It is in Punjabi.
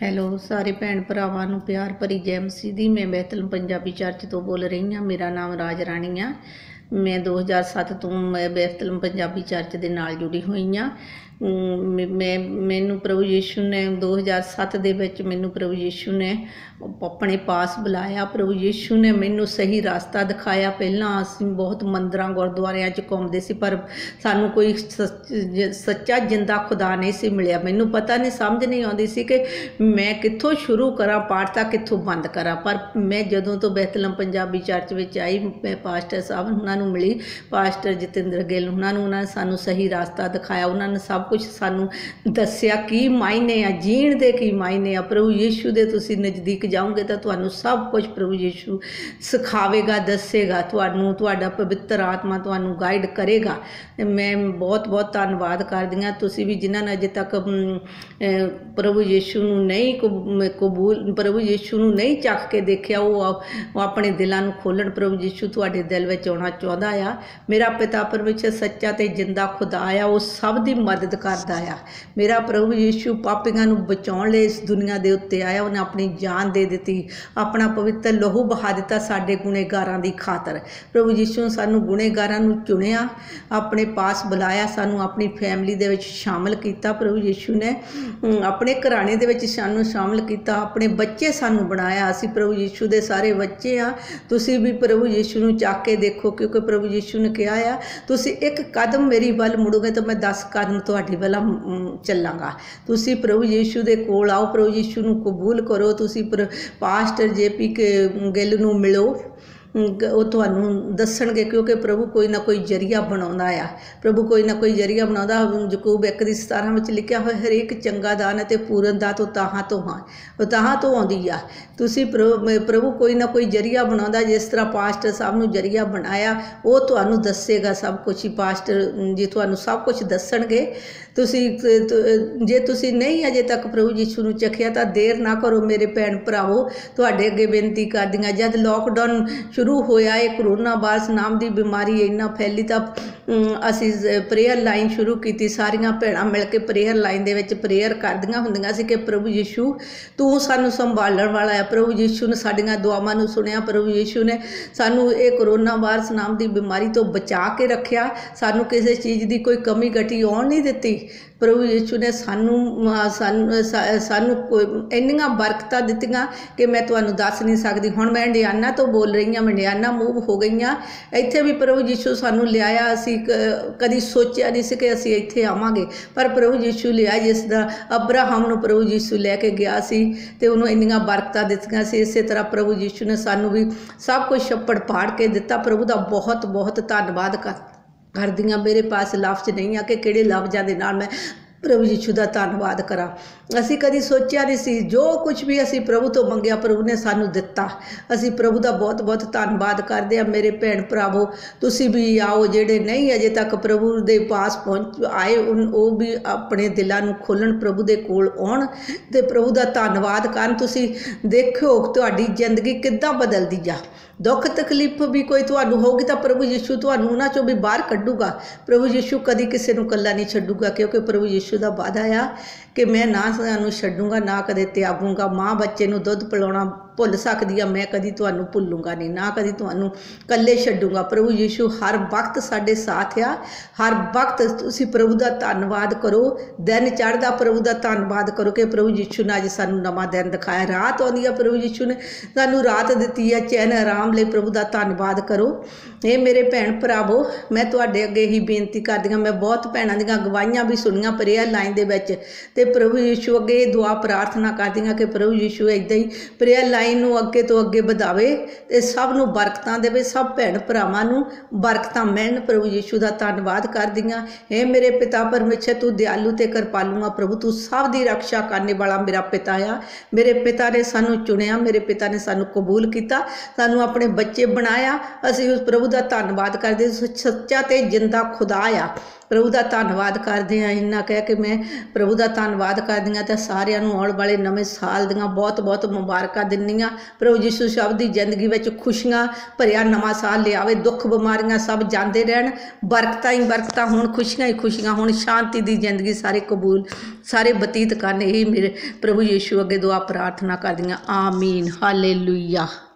ਹੈਲੋ ਸਾਰੇ ਭੈਣ ਭਰਾਵਾਂ ਨੂੰ ਪਿਆਰ ਭਰੀ ਜੈ ਮਸੀਹ ਦੀ। ਮੈਂ ਬੈਤਲਮ ਪੰਜਾਬੀ ਚਰਚ ਤੋਂ ਬੋਲ ਰਹੀ ਹਾਂ। ਮੇਰਾ ਨਾਮ ਰਾਜ ਰਾਣੀ ਆ। ਮੈਂ 2007 ਤੋਂ ਮੈਂ ਬੈਤਲਮ ਪੰਜਾਬੀ ਚਰਚ ਦੇ ਨਾਲ ਜੁੜੀ ਹੋਈ ਹਾਂ। ਮੈਨੂੰ ਪ੍ਰਭੂ ਯੀਸ਼ੂ ਨੇ 2007 ਦੇ ਵਿੱਚ ਮੈਨੂੰ ਪ੍ਰਭੂ ਯੀਸ਼ੂ ਨੇ ਆਪਣੇ ਪਾਸ ਬੁਲਾਇਆ। ਪ੍ਰਭੂ ਯੀਸ਼ੂ ਨੇ ਮੈਨੂੰ ਸਹੀ ਰਸਤਾ ਦਿਖਾਇਆ। ਪਹਿਲਾਂ ਅਸੀਂ ਬਹੁਤ ਮੰਦਰਾਂ ਗੁਰਦੁਆਰਿਆਂ 'ਚ ਘੁੰਮਦੇ ਸੀ, ਪਰ ਸਾਨੂੰ ਕੋਈ ਸੱਚਾ ਜਿੰਦਾ ਖੁਦਾ ਨਹੀਂ ਸੀ ਮਿਲਿਆ। ਮੈਨੂੰ ਪਤਾ ਨਹੀਂ, ਸਮਝ ਨਹੀਂ ਆਉਂਦੀ ਸੀ ਕਿ ਮੈਂ ਕਿੱਥੋਂ ਸ਼ੁਰੂ ਕਰਾਂ ਪਾਠ ਤਾਂ ਕਿੱਥੋਂ ਬੰਦ ਕਰਾਂ। ਪਰ ਮੈਂ ਜਦੋਂ ਤੋਂ ਬੈਤਲਮ ਪੰਜਾਬੀ ਚਰਚ ਵਿੱਚ ਆਈ, ਮੈਂ ਪਾਸਟਰ ਸਾਹਿਬ ਉਹਨਾਂ ਨੂੰ ਮਿਲੀ, ਪਾਸਟਰ ਜਤਿੰਦਰ ਗਿੱਲ ਉਹਨਾਂ ਨੇ ਸਾਨੂੰ ਸਹੀ ਰਸਤਾ ਦਿਖਾਇਆ। ਉਹਨਾਂ ਨੇ ਸਭ ਕੁਝ ਸਾਨੂੰ ਦੱਸਿਆ ਕੀ ਮਾਇਨੇ ਆ ਜੀਣ ਦੇ, ਕੀ ਮਾਇਨੇ ਆ। ਪ੍ਰਭੂ ਯੀਸ਼ੂ ਦੇ ਤੁਸੀਂ ਨਜ਼ਦੀਕ ਜਾਓਗੇ ਤਾਂ ਤੁਹਾਨੂੰ ਸਭ ਕੁਝ ਪ੍ਰਭੂ ਯੀਸ਼ੂ ਸਿਖਾਵੇਗਾ, ਦੱਸੇਗਾ ਤੁਹਾਨੂੰ। ਤੁਹਾਡਾ ਪਵਿੱਤਰ ਆਤਮਾ ਤੁਹਾਨੂੰ ਗਾਈਡ ਕਰੇਗਾ। ਮੈਂ ਬਹੁਤ ਬਹੁਤ ਧੰਨਵਾਦ ਕਰਦੀ ਹਾਂ ਤੁਸੀਂ ਵੀ ਜਿਨ੍ਹਾਂ ਨੇ ਅਜੇ ਤੱਕ ਪ੍ਰਭੂ ਯੀਸ਼ੂ ਨੂੰ ਨਹੀਂ ਕਬੂਲ, ਪ੍ਰਭੂ ਯੀਸ਼ੂ ਨੂੰ ਨਹੀਂ ਚੱਕ ਕੇ ਦੇਖਿਆ। ਉਹ ਆਪਣੇ ਦਿਲਾਂ ਨੂੰ ਖੋਲ੍ਹਣ। ਪ੍ਰਭੂ ਯੀਸ਼ੂ ਤੁਹਾਡੇ ਦਿਲ ਵਿੱਚ ਆਉਣਾ ਚਾਹੁੰਦਾ ਆ। ਮੇਰਾ ਪਿਤਾ ਪਰਮੇਸ਼ਰ ਸੱਚਾ ਤੇ ਜਿੰਦਾ ਖੁਦਾ ਆ, ਉਹ ਸਭ ਦੀ ਮਦਦ ਕਰਦਾ ਆ। ਮੇਰਾ ਪ੍ਰਭੂ ਯੀਸ਼ੂ ਪਾਪੀਆਂ ਨੂੰ ਬਚਾਉਣ ਲਈ ਇਸ ਦੁਨੀਆ ਦੇ ਉੱਤੇ ਆਇਆ। ਉਹਨੇ ਆਪਣੀ ਜਾਨ ਦੇ ਦਿੱਤੀ, ਆਪਣਾ ਪਵਿੱਤਰ ਲਹੂ ਬਹਾ ਦਿੱਤਾ ਸਾਡੇ ਗੁਨੇਗਾਰਾਂ ਦੀ ਖਾਤਰ। ਪ੍ਰਭੂ ਯੀਸ਼ੂ ਸਾਨੂੰ ਗੁਨੇਗਾਰਾਂ ਨੂੰ ਚੁਣਿਆ, ਆਪਣੇ ਪਾਸ ਬੁਲਾਇਆ, ਸਾਨੂੰ ਆਪਣੀ ਫੈਮਿਲੀ ਦੇ ਵਿੱਚ ਸ਼ਾਮਲ ਕੀਤਾ। ਪ੍ਰਭੂ ਯੀਸ਼ੂ ਨੇ ਆਪਣੇ ਘਰਾਣੇ ਦੇ ਵਿੱਚ ਸਾਨੂੰ ਸ਼ਾਮਲ ਕੀਤਾ, ਆਪਣੇ ਬੱਚੇ ਸਾਨੂੰ ਬਣਾਇਆ। ਅਸੀਂ ਪ੍ਰਭੂ ਯੀਸ਼ੂ ਦੇ ਸਾਰੇ ਬੱਚੇ ਆ। ਤੁਸੀਂ ਵੀ ਪ੍ਰਭੂ ਯੀਸ਼ੂ ਨੂੰ ਚੱਕ ਕੇ ਦੇਖੋ, ਕਿਉਂਕਿ ਪ੍ਰਭੂ ਯੀਸ਼ੂ ਨੇ ਕਿਹਾ ਆ ਤੁਸੀਂ ਇੱਕ ਕਦਮ ਮੇਰੀ ਵੱਲ ਮੁੜੋਗੇ ਤਾਂ ਮੈਂ 10 ਕਦਮ ਤੁਹਾਡੀ ਵੱਲ ਚੱਲਾਂਗਾ। ਤੁਸੀਂ ਪ੍ਰਭੂ ਯੀਸ਼ੂ ਦੇ ਕੋਲ ਆਓ, ਪ੍ਰਭੂ ਯੀਸ਼ੂ ਨੂੰ ਕਬੂਲ ਕਰੋ। ਤੁਸੀਂ ਪਾਸਟਰ JP ਗਿੱਲ ਨੂੰ ਮਿਲੋ, ਉਹ ਤੁਹਾਨੂੰ ਦੱਸਣਗੇ, ਕਿਉਂਕਿ ਪ੍ਰਭੂ ਕੋਈ ਨਾ ਕੋਈ ਜ਼ਰੀਆ ਬਣਾਉਂਦਾ ਆ। ਪ੍ਰਭੂ ਕੋਈ ਨਾ ਕੋਈ ਜ਼ਰੀਆ ਬਣਾਉਂਦਾ। ਯਾਕੂਬ 1:17 ਵਿੱਚ ਲਿਖਿਆ ਹੋਇਆ, ਹਰੇਕ ਚੰਗਾ ਦਾਨ ਅਤੇ ਪੂਰਨ ਦਾਤ ਉਹ ਤਾਹਾਂ ਤੋਂ ਆਉਂਦੀ ਆ। ਤੁਸੀਂ ਪ੍ਰਭੂ ਕੋਈ ਨਾ ਕੋਈ ਜ਼ਰੀਆ ਬਣਾਉਂਦਾ। ਜਿਸ ਤਰ੍ਹਾਂ ਪਾਸਟਰ ਸਾਹਿਬ ਨੂੰ ਜ਼ਰੀਆ ਬਣਾਇਆ, ਉਹ ਤੁਹਾਨੂੰ ਦੱਸੇਗਾ ਸਭ ਕੁਛ ਹੀ। ਪਾਸਟਰ ਜੀ ਤੁਹਾਨੂੰ ਸਭ ਕੁਛ ਦੱਸਣਗੇ। ਜੇ ਤੁਸੀਂ ਨਹੀਂ ਅਜੇ ਤੱਕ ਪ੍ਰਭੂ ਯੀਸ਼ੂ ਨੂੰ ਚੱਖਿਆ ਤਾਂ ਦੇਰ ਨਾ ਕਰੋ ਮੇਰੇ ਭੈਣ ਭਰਾਵੋ। ਤੁਹਾਡੇ ਅੱਗੇ ਬੇਨਤੀ ਕਰਦੀਆਂ, ਜਦ ਲੋਕਡਾਊਨ ਸ਼ੁਰੂ ਹੋਇਆ, ਇਹ ਕਰੋਨਾ ਵਾਇਰਸ ਨਾਮ ਦੀ ਬਿਮਾਰੀ ਇੰਨਾ ਫੈਲੀ, ਤਾਂ ਅਸੀਂ ਪ੍ਰੇਅਰ ਲਾਈਨ ਸ਼ੁਰੂ ਕੀਤੀ। ਸਾਰੀਆਂ ਭੈਣਾਂ ਮਿਲ ਕੇ ਪ੍ਰੇਅਰ ਲਾਈਨ ਦੇ ਵਿੱਚ ਪ੍ਰੇਅਰ ਕਰਦੀਆਂ ਹੁੰਦੀਆਂ ਸੀ ਕਿ ਪ੍ਰਭੂ ਯੀਸ਼ੂ ਤੂੰ ਸਾਨੂੰ ਸੰਭਾਲਣ ਵਾਲਾ ਹੈ। ਪ੍ਰਭੂ ਯੀਸ਼ੂ ਨੇ ਸਾਡੀਆਂ ਦੁਆਵਾਂ ਨੂੰ ਸੁਣਿਆ। ਪ੍ਰਭੂ ਯੀਸ਼ੂ ਨੇ ਸਾਨੂੰ ਇਹ ਕਰੋਨਾ ਵਾਇਰਸ ਨਾਮ ਦੀ ਬਿਮਾਰੀ ਤੋਂ ਬਚਾ ਕੇ ਰੱਖਿਆ। ਸਾਨੂੰ ਕਿਸੇ ਚੀਜ਼ ਦੀ ਕੋਈ ਕਮੀ ਘਟੀ ਆਉਣ ਨਹੀਂ ਦਿੱਤੀ। ਪ੍ਰਭੂ ਯੀਸ਼ੂ ਨੇ ਸਾਨੂੰ ਇੰਨੀਆਂ ਬਰਕਤਾਂ ਦਿੱਤੀਆਂ ਕਿ ਮੈਂ ਤੁਹਾਨੂੰ ਦੱਸ ਨਹੀਂ ਸਕਦੀ। ਹੁਣ ਮੈਂ ਇੰਡੀਆਨਾ ਤੋਂ ਬੋਲ ਰਹੀ ਹਾਂ, ਮੈਂ ਇੰਡੀਆਨਾ ਮੂਵ ਹੋ ਗਈ ਹਾਂ। ਇੱਥੇ ਵੀ ਪ੍ਰਭੂ ਯੀਸ਼ੂ ਸਾਨੂੰ ਲਿਆਇਆ। ਅਸੀਂ ਕਦੀ ਸੋਚਿਆ ਨਹੀਂ ਸੀ ਕਿ ਅਸੀਂ ਇੱਥੇ ਆਵਾਂਗੇ, ਪਰ ਪ੍ਰਭੂ ਯੀਸ਼ੂ ਲਿਆ। ਜਿਸ ਦਾ ਅਬਰਾਹਮ ਨੂੰ ਪ੍ਰਭੂ ਯੀਸ਼ੂ ਲੈ ਕੇ ਗਿਆ ਸੀ ਅਤੇ ਉਹਨੂੰ ਇੰਨੀਆਂ ਬਰਕਤਾਂ ਦਿੱਤੀਆਂ ਸੀ, ਇਸੇ ਤਰ੍ਹਾਂ ਪ੍ਰਭੂ ਯੀਸ਼ੂ ਨੇ ਸਾਨੂੰ ਵੀ ਸਭ ਕੁਝ ਛੱਪੜ ਪਾੜ ਕੇ ਦਿੱਤਾ। ਪ੍ਰਭੂ ਦਾ ਬਹੁਤ ਬਹੁਤ ਧੰਨਵਾਦ ਕਰਦੀਆਂ। ਮੇਰੇ ਪਾਸ ਲਫ਼ਜ਼ ਨਹੀਂ ਆ ਕਿ ਕਿਹੜੇ ਲਫ਼ਜ਼ਾਂ ਦੇ ਨਾਲ ਮੈਂ ਪ੍ਰਭੂ ਯੀਸ਼ੂ ਦਾ ਧੰਨਵਾਦ ਕਰਾਂ। ਅਸੀਂ ਕਦੀ ਸੋਚਿਆ ਨਹੀਂ ਸੀ, ਜੋ ਕੁਝ ਵੀ ਅਸੀਂ ਪ੍ਰਭੂ ਤੋਂ ਮੰਗਿਆ ਪ੍ਰਭੂ ਨੇ ਸਾਨੂੰ ਦਿੱਤਾ। ਅਸੀਂ ਪ੍ਰਭੂ ਦਾ ਬਹੁਤ ਬਹੁਤ ਧੰਨਵਾਦ ਕਰਦੇ ਹਾਂ। ਮੇਰੇ ਭੈਣ ਭਰਾਵੋ, ਤੁਸੀਂ ਵੀ ਆਓ। ਜਿਹੜੇ ਨਹੀਂ ਅਜੇ ਤੱਕ ਪ੍ਰਭੂ ਦੇ ਪਾਸ ਆਏ, ਉਹ ਵੀ ਆਪਣੇ ਦਿਲਾਂ ਨੂੰ ਖੋਲ੍ਹਣ, ਪ੍ਰਭੂ ਦੇ ਕੋਲ ਆਉਣ ਅਤੇ ਪ੍ਰਭੂ ਦਾ ਧੰਨਵਾਦ ਕਰਨ। ਤੁਸੀਂ ਦੇਖਿਓ ਤੁਹਾਡੀ ਜ਼ਿੰਦਗੀ ਕਿੱਦਾਂ ਬਦਲਦੀ ਜਾ। ਦੁੱਖ ਤਕਲੀਫ ਵੀ ਕੋਈ ਤੁਹਾਨੂੰ ਹੋਊਗੀ ਤਾਂ ਪ੍ਰਭੂ ਯੀਸ਼ੂ ਤੁਹਾਨੂੰ ਉਹਨਾਂ 'ਚੋਂ ਵੀ ਬਾਹਰ ਕੱਢੂਗਾ। ਪ੍ਰਭੂ ਯੀਸ਼ੂ ਕਦੀ ਕਿਸੇ ਨੂੰ ਇਕੱਲਾ ਨਹੀਂ ਛੱਡੂਗਾ, ਕਿਉਂਕਿ ਪ੍ਰਭੂ ਯੀਸ਼ੂ ਦਾ ਵਾਅਦਾ ਆ ਕਿ ਮੈਂ ਨਾ ਤੁਹਾਨੂੰ ਛੱਡੂਗਾ, ਨਾ ਕਦੇ ਤਿਆਗੂੰਗਾ। ਮਾਂ ਬੱਚੇ ਨੂੰ ਦੁੱਧ ਪਿਲਾਉਣਾ ਭੁੱਲ ਸਕਦੀ ਆ, ਮੈਂ ਕਦੀ ਤੁਹਾਨੂੰ ਭੁੱਲੂੰਗਾ ਨਹੀਂ, ਨਾ ਕਦੀ ਤੁਹਾਨੂੰ ਇਕੱਲੇ ਛੱਡੂੰਗਾ। ਪ੍ਰਭੂ ਯੀਸ਼ੂ ਹਰ ਵਕਤ ਸਾਡੇ ਸਾਥ ਆ। ਹਰ ਵਕਤ ਤੁਸੀਂ ਪ੍ਰਭੂ ਦਾ ਧੰਨਵਾਦ ਕਰੋ। ਦਿਨ ਚੜ੍ਹਦਾ ਪ੍ਰਭੂ ਦਾ ਧੰਨਵਾਦ ਕਰੋ ਕਿ ਪ੍ਰਭੂ ਯੀਸ਼ੂ ਨੇ ਅੱਜ ਸਾਨੂੰ ਨਵਾਂ ਦਿਨ ਦਿਖਾਇਆ। ਰਾਤ ਆਉਂਦੀ ਆ, ਪ੍ਰਭੂ ਯੀਸ਼ੂ ਨੇ ਸਾਨੂੰ ਰਾਤ ਦਿੱਤੀ ਆ ਚੈਨ ਆਰਾਮ ਲਈ। ਪ੍ਰਭੂ ਦਾ ਧੰਨਵਾਦ ਕਰੋ। ਇਹ ਮੇਰੇ ਭੈਣ ਭਰਾਵੋ, ਮੈਂ ਤੁਹਾਡੇ ਅੱਗੇ ਹੀ ਬੇਨਤੀ ਕਰਦੀ ਹਾਂ। ਮੈਂ ਬਹੁਤ ਭੈਣਾਂ ਦੀਆਂ ਗਵਾਹੀਆਂ ਵੀ ਸੁਣੀਆਂ ਪ੍ਰੇਅਰ ਲਾਈਨ ਦੇ ਵਿੱਚ, ਅਤੇ ਪ੍ਰਭੂ ਯੀਸ਼ੂ ਅੱਗੇ ਇਹ ਦੁਆ ਪ੍ਰਾਰਥਨਾ ਕਰਦੀ ਹਾਂ ਕਿ ਪ੍ਰਭੂ ਯੀਸ਼ੂ ਇੱਦਾਂ ਹੀ ਪ੍ਰੇਅਰ ਲਾਈਨ ਨੂੰ ਅੱਗੇ ਤੋਂ ਅੱਗੇ ਵਧਾਵੇ ਅਤੇ ਸਭ ਨੂੰ ਬਰਕਤਾਂ ਦੇਵੇ, ਸਭ ਭੈਣ ਭਰਾਵਾਂ ਨੂੰ ਬਰਕਤਾਂ ਮਿਲਣ। ਪ੍ਰਭੂ ਯੀਸ਼ੂ ਦਾ ਧੰਨਵਾਦ ਕਰਦੀ ਹਾਂ। ਇਹ ਮੇਰੇ ਪਿਤਾ ਪਰਮੇਸ਼ਰ ਤੂੰ ਦਿਆਲੂ ਅਤੇ ਕਿਰਪਾਲੂ ਆ। ਪ੍ਰਭੂ ਤੂੰ ਸਭ ਦੀ ਰੱਖਿਆ ਕਰਨ ਵਾਲਾ ਮੇਰਾ ਪਿਤਾ ਆ। ਮੇਰੇ ਪਿਤਾ ਨੇ ਸਾਨੂੰ ਚੁਣਿਆ, ਮੇਰੇ ਪਿਤਾ ਨੇ ਸਾਨੂੰ ਕਬੂਲ ਕੀਤਾ, ਸਾਨੂੰ ਆਪਣੇ ਬੱਚੇ ਬਣਾਇਆ। ਅਸੀਂ ਉਸ ਪ੍ਰਭੂ ਦਾ ਧੰਨਵਾਦ ਕਰਦੇ। ਸੱਚਾ ਤੇ ਜਿੰਦਾ ਖੁਦਾ ਆ। ਪ੍ਰਭੂ ਦਾ ਧੰਨਵਾਦ ਕਰਦੇ ਹਾਂ। ਇੰਨਾ ਕਹਿ ਕੇ ਮੈਂ ਪ੍ਰਭੂ ਦਾ ਧੰਨਵਾਦ ਕਰਦੀ ਹਾਂ ਤੇ ਸਾਰਿਆਂ ਨੂੰ ਆਉਣ ਵਾਲੇ ਨਵੇਂ ਸਾਲ ਦੀਆਂ ਬਹੁਤ ਬਹੁਤ ਮੁਬਾਰਕਾਂ ਦਿੰਦੀ ਹਾਂ। ਪ੍ਰਭੂ ਯਿਸੂ ਸਭ ਦੀ ਜ਼ਿੰਦਗੀ ਵਿੱਚ ਖੁਸ਼ੀਆਂ ਭਰਿਆ ਨਵਾਂ ਸਾਲ ਲਿਆਵੇ, ਦੁੱਖ ਬਿਮਾਰੀਆਂ ਸਭ ਜਾਂਦੇ ਰਹਿਣ, ਬਰਕਤਾਂ ਹੀ ਬਰਕਤਾਂ ਹੋਣ, ਖੁਸ਼ੀਆਂ ਹੀ ਖੁਸ਼ੀਆਂ ਹੋਣ, ਸ਼ਾਂਤੀ ਦੀ ਜ਼ਿੰਦਗੀ ਸਾਰੇ ਕਬੂਲ ਸਾਰੇ ਬਤੀਤ ਕਰਨ। ਇਹ ਮੇਰੇ ਪ੍ਰਭੂ ਯਿਸੂ ਅੱਗੇ ਦੁਆ ਪ੍ਰਾਰਥਨਾ ਕਰਦੀ ਹਾਂ। ਆਮੀਨ, ਹਾਲੇਲੂਇਆ।